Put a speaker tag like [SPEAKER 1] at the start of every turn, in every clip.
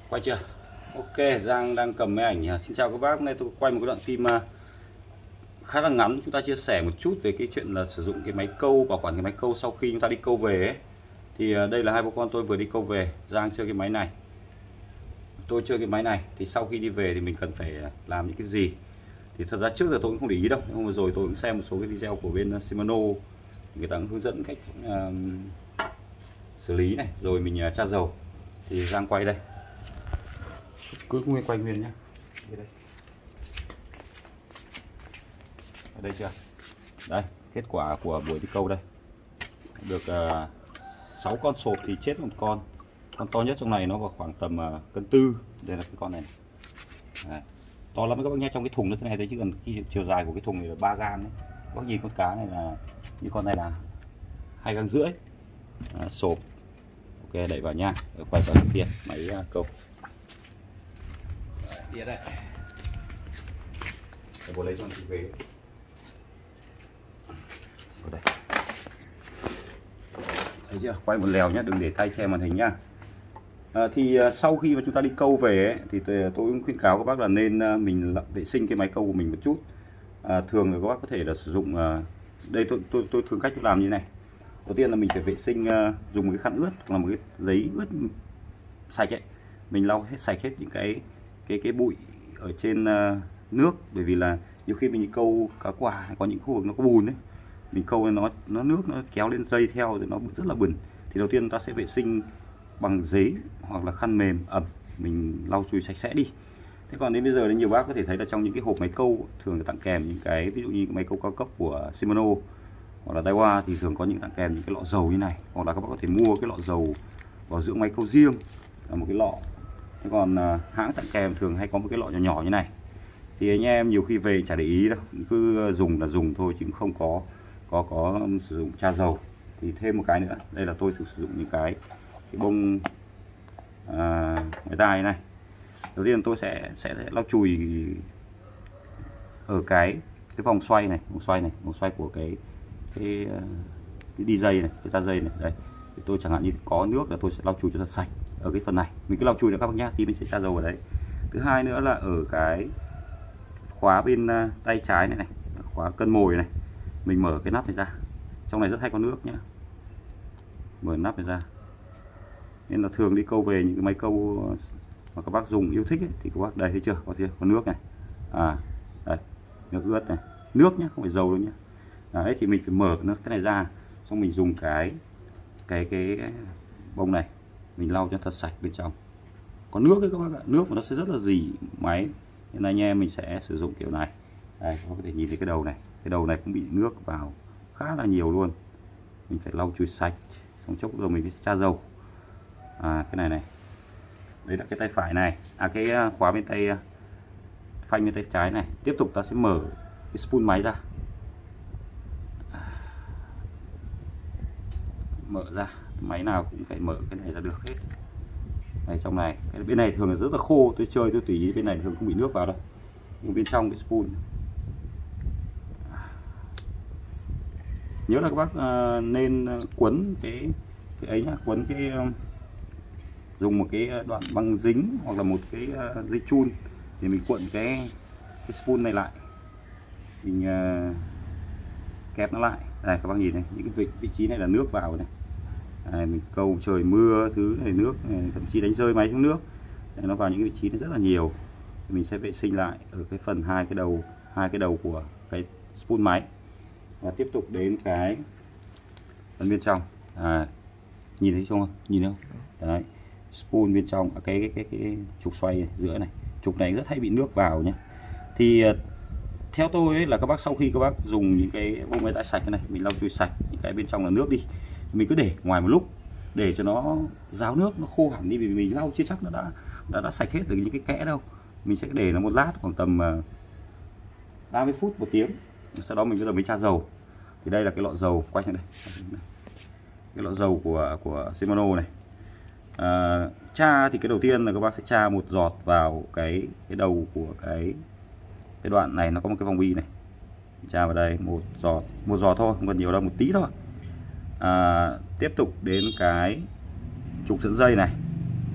[SPEAKER 1] Quay chưa? Ok, Giang đang cầm máy ảnh. Xin chào các bác, hôm nay tôi quay một cái đoạn phim khá là ngắn. Chúng ta chia sẻ một chút về cái chuyện là sử dụng cái máy câu, bảo quản cái máy câu sau khi chúng ta đi câu về ấy. Thì đây là hai bố con tôi vừa đi câu về. Giang chơi cái máy này, tôi chơi cái máy này. Thì sau khi đi về thì mình cần phải làm những cái gì? Thì thật ra trước giờ tôi cũng không để ý đâu. Hôm vừa rồi tôi cũng xem một số cái video của bên Shimano, thì người ta cũng hướng dẫn cách xử lý này, rồi mình tra dầu. Thì Giang quay đây, cứ nguyên quay nguyên nhá. Đây. Ở đây chưa? Đây, kết quả của buổi đi câu đây. Được 6 con sộp thì chết một con. Con to nhất trong này nó vào khoảng tầm cân tư. Đây là cái con này. Đấy. To lắm các bác nhé, trong cái thùng nó thế này đấy, chứ còn chiều dài của cái thùng này là 3 gang đấy. Bác nhìn con cá này là như con này là 2,5 gang. Sộp. Ok, đẩy vào nha. Rồi quay vào tiền máy câu. Đĩa đây. Để bố lấy cho chị về. Ở đây. Thấy chưa? Quay một lèo nhé, đừng để tay che màn hình nhá. Sau khi mà chúng ta đi câu về ấy, thì tôi cũng khuyên cáo các bác là nên mình vệ sinh cái máy câu của mình một chút. Thường là các bác có thể là sử dụng đây tôi thường cách làm như này. Đầu tiên là mình phải vệ sinh dùng một cái khăn ướt hoặc là một cái giấy ướt sạch ấy. Mình lau hết sạch hết những cái bụi ở trên nước, bởi vì là nhiều khi mình đi câu cá quả có những khu vực nó có bùn ấy, mình câu nó nước nó kéo lên dây theo thì nó rất là bẩn. Thì đầu tiên chúng ta sẽ vệ sinh bằng giấy hoặc là khăn mềm ẩm, mình lau chùi sạch sẽ đi. Thế còn đến bây giờ thì nhiều bác có thể thấy là trong những cái hộp máy câu thường là tặng kèm những cái, ví dụ như máy câu cao cấp của Shimano hoặc là Daiwa thì thường có những tặng kèm những cái lọ dầu như này, hoặc là các bác có thể mua cái lọ dầu bảo dưỡng máy câu riêng là một cái lọ. Thế còn hãng tặng kèm thường hay có một cái lọ nhỏ nhỏ như này. Thì anh em nhiều khi về chả để ý đâu, cứ dùng là dùng thôi chứ không có sử dụng tra dầu. Thì thêm một cái nữa, đây là tôi thử sử dụng những cái bông người ta này. Đầu tiên tôi sẽ lau chùi ở cái vòng xoay này, vòng xoay của cái đi dây này, cái da dây này. Đây, thì tôi chẳng hạn như có nước là tôi sẽ lau chùi cho thật sạch ở cái phần này. Mình cứ lau chùi nữa các bác nhá, tí mình sẽ tra dầu ở đấy. Thứ hai nữa là ở cái khóa bên tay trái này, khóa cân mồi này, mình mở cái nắp này ra, trong này rất hay có nước nhá, mở nắp này ra. Nên là thường đi câu về những cái máy câu mà các bác dùng yêu thích ấy, thì các bác đây thấy chưa, có nước này, đây nước ướt này, nước nhá, không phải dầu đâu nhá. Đấy, thì mình phải mở cái này ra, xong mình dùng cái bông này mình lau cho thật sạch bên trong. Có nước ấy các bác ạ, nước mà nó sẽ rất là rỉ máy, nên anh em mình sẽ sử dụng kiểu này. Đây, các bác có thể nhìn thấy cái đầu này, cũng bị nước vào khá là nhiều luôn. Mình phải lau chùi sạch, xong chốc rồi mình phải tra dầu. Cái này đấy là cái tay phải này, cái khóa bên tay phanh bên tay trái này. Tiếp tục ta sẽ mở cái spool máy ra, mở ra, máy nào cũng phải mở cái này ra được hết. Này, trong này, cái bên này thường là rất là khô, tôi chơi tôi tùy ý, bên này thường không bị nước vào đâu, nhưng bên trong cái spool nhớ là các bác nên quấn cái ấy nhá, quấn cái dùng một cái đoạn băng dính hoặc là một cái dây chun để mình cuộn cái spool này lại, mình kẹp nó lại. Đây các bác nhìn này, những cái vị trí này là nước vào này. Đây, mình câu trời mưa thứ này, nước này, thậm chí đánh rơi máy xuống nước. Đây, nó vào những cái vị trí nó rất là nhiều. Mình sẽ vệ sinh lại ở cái phần hai cái đầu của cái spool máy. Và tiếp tục đến cái phần bên trong. Nhìn thấy không? Nhìn không? Đấy, spool bên trong, cái trục xoay này, giữa này, trục này rất hay bị nước vào nhé. Thì theo tôi ấy, là các bác sau khi các bác dùng những cái bông máy tay sạch này, mình lau chùi sạch những cái bên trong là nước đi, mình cứ để ngoài một lúc để cho nó ráo nước, nó khô hẳn đi, vì mình lau chưa chắc nó đã sạch hết được những cái kẽ đâu. Mình sẽ để nó một lát, khoảng tầm 30 phút 1 tiếng, sau đó mình mới tra dầu. Thì đây là cái lọ dầu, quay sang đây, cái lọ dầu của Shimano này. Tra thì cái đầu tiên là các bác sẽ tra một giọt vào cái đầu của cái đoạn này, nó có một cái vòng bi này, tra vào đây một giọt thôi, không cần nhiều đâu, một tí thôi. Tiếp tục đến cái trục dẫn dây này,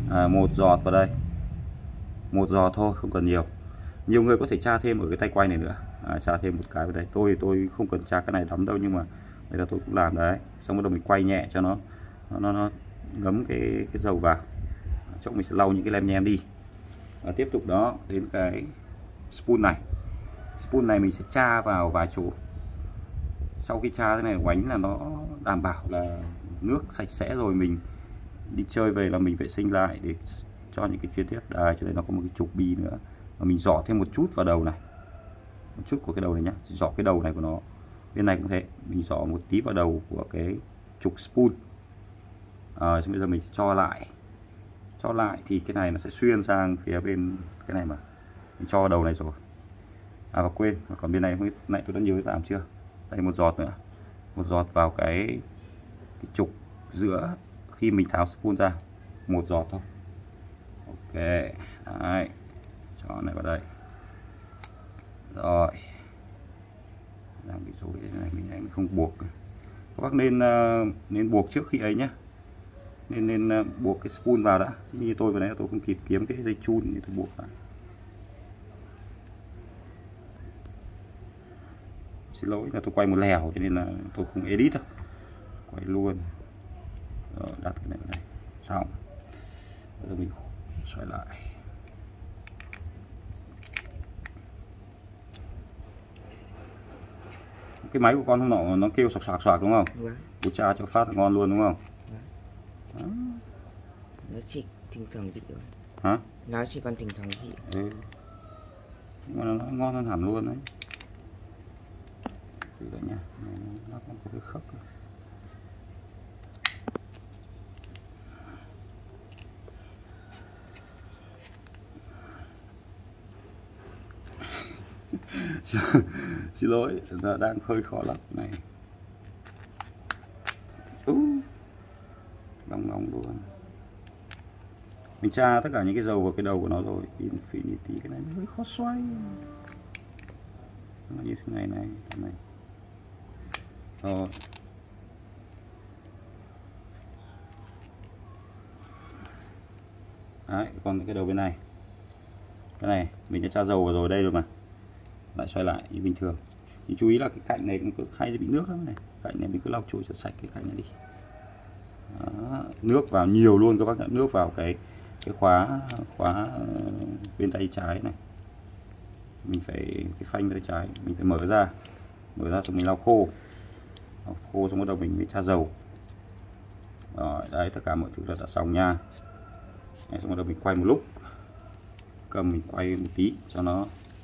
[SPEAKER 1] một giọt vào đây, một giọt thôi, không cần nhiều. Nhiều người có thể tra thêm ở cái tay quay này nữa, tra thêm một cái vào đây. Tôi không cần tra cái này lắm đâu, nhưng mà bây giờ tôi cũng làm đấy. Xong bắt đầu mình quay nhẹ cho nó ngấm cái dầu vào. Xong mình sẽ lau những cái lem nhem đi. Tiếp tục đó đến cái spoon này. Spoon này mình sẽ tra vào vài chỗ. Sau khi tra thế này oánh là nó đảm bảo là nước sạch sẽ rồi, mình đi chơi về là mình vệ sinh lại để cho những cái chuyến tiếp. Cho nên nó có một cái trục bi nữa, và mình dọ thêm một chút vào đầu này, một chút của cái đầu này nhá, dọ cái đầu này của nó. Bên này cũng thế, mình dọ một tí vào đầu của cái trục spoon. Bây giờ mình cho lại thì cái này nó sẽ xuyên sang phía bên cái này, mà mình cho đầu này rồi. Và quên, còn bên này không biết này tôi đã nhớ làm chưa. Đây một giọt nữa, một giọt vào cái trục giữa khi mình tháo spoon ra, một giọt thôi. Ok, đấy, cho này vào đây. Rồi, làm cái dối này mình không buộc. Các bác nên buộc trước khi ấy nhé, nên buộc cái spoon vào đã. Chứ như tôi vừa nãy tôi không kịp kiếm cái dây chun thì tôi buộc vào. Xin lỗi là tôi quay một lèo cho nên là tôi không edit đâu, quay luôn. Rồi, đặt cái này vào đây, xong rồi mình xoay lại. Cái máy của con hôm nọ nó kêu sọc soạc đúng không? Bố cha cho phát là ngon luôn đúng không?
[SPEAKER 2] Nó chỉ thỉnh thoảng bị thôi.
[SPEAKER 1] Hả?
[SPEAKER 2] Nó chỉ còn thỉnh thoảng bị.
[SPEAKER 1] Nhưng mà nó ngon hơn hẳn luôn đấy. Thử đấy nha, nó còn có cái khớp. Xin lỗi, giờ đang hơi khó lắm này. Nóng luôn. Mình tra tất cả những cái dầu vào cái đầu của nó rồi. Infinity cái này hơi khó xoay. Nó như thế này này. Rồi. Đấy, còn cái đầu bên này. Cái này mình đã tra dầu vào rồi đây rồi mà. Lại xoay lại như bình thường. Thì chú ý là cái cạnh này cũng hay bị nước lắm này. Cạnh này mình cứ lau chùi cho sạch cái cạnh này đi. Đó, nước vào nhiều luôn các bác ạ, nước vào cái khóa bên tay trái này. Mình phải cái phanh bên tay trái mình phải mở ra xong mình lau khô xong bắt đầu mình mới tra dầu. Rồi, đấy tất cả mọi thứ là đã xong nha. Đấy, xong bắt đầu mình quay một lúc, cầm mình quay một tí cho nó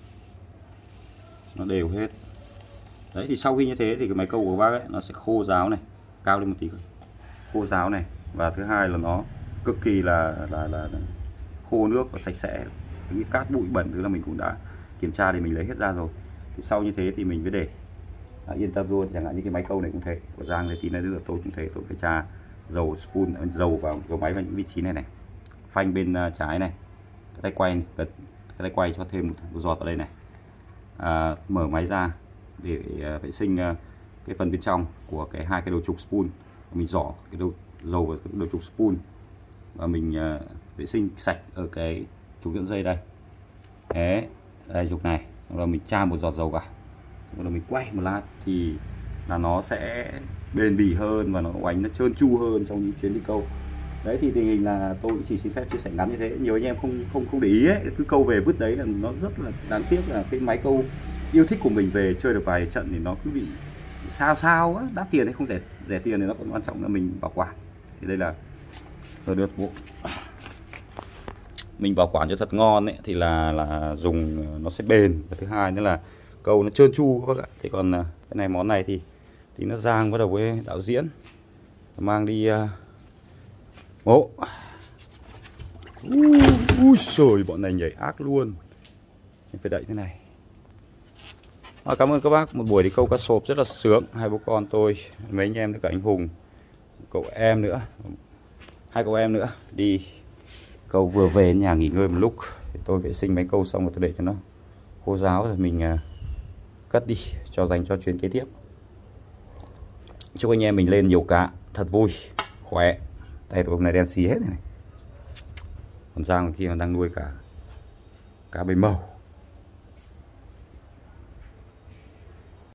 [SPEAKER 1] đều hết. Đấy thì sau khi như thế thì cái máy câu của bác ấy nó sẽ khô ráo này, cao lên một tí, khô ráo này, và thứ hai là nó cực kỳ là khô nước và sạch sẽ. Những cái cát bụi bẩn thứ là mình cũng đã kiểm tra để mình lấy hết ra rồi. Thì sau như thế thì mình mới để yên tâm luôn. Chẳng hạn như cái máy câu này cũng thế, của Giang này tí nữa tôi cũng thế, tôi phải tra dầu spoon, dầu máy vào những vị trí này này, phanh bên trái này, cái tay quay cho thêm một giọt vào đây này. Mở máy ra để vệ sinh cái phần bên trong của hai cái đầu trục spoon. Mình rỏ cái dầu vào cái đầu trục spoon và mình vệ sinh sạch ở cái trục dẫn dây đây. Đấy, đây trục này, xong rồi mình tra một giọt dầu vào, xong rồi mình quay một lát thì là nó sẽ bền bỉ hơn và nó oánh nó trơn tru hơn trong những chuyến đi câu. Đấy thì tình hình là tôi chỉ xin phép chia sẻ ngắn như thế. Nhiều anh em không để ý ấy, cứ câu về vứt đấy là nó rất là đáng tiếc, là cái máy câu yêu thích của mình về chơi được vài trận thì nó cứ bị sao á. Đắt tiền hay không rẻ tiền thì nó còn quan trọng là mình bảo quản. Thì đây là rồi được bộ mình bảo quản cho thật ngon ấy, thì là dùng nó sẽ bền, và thứ hai nữa là câu nó trơn tru các bác ạ. Thì còn cái này, món này thì nó Giang bắt đầu với đạo diễn mang đi mộ. Ui trời, bọn này nhảy ác luôn. Mình phải đẩy thế này. Cảm ơn các bác, một buổi đi câu cá sộp rất là sướng. Hai bố con tôi, mấy anh em nữa, cả anh Hùng, cậu em nữa, hai cậu em nữa đi câu vừa về nhà nghỉ ngơi một lúc. Thì tôi vệ sinh máy câu xong rồi tôi để cho nó khô ráo rồi mình cất đi cho dành cho chuyến kế tiếp. Chúc anh em mình lên nhiều cá thật vui, khỏe. Đây tôi hôm nay đen xì hết này. Còn Giang kia đang nuôi cả cá bầy màu.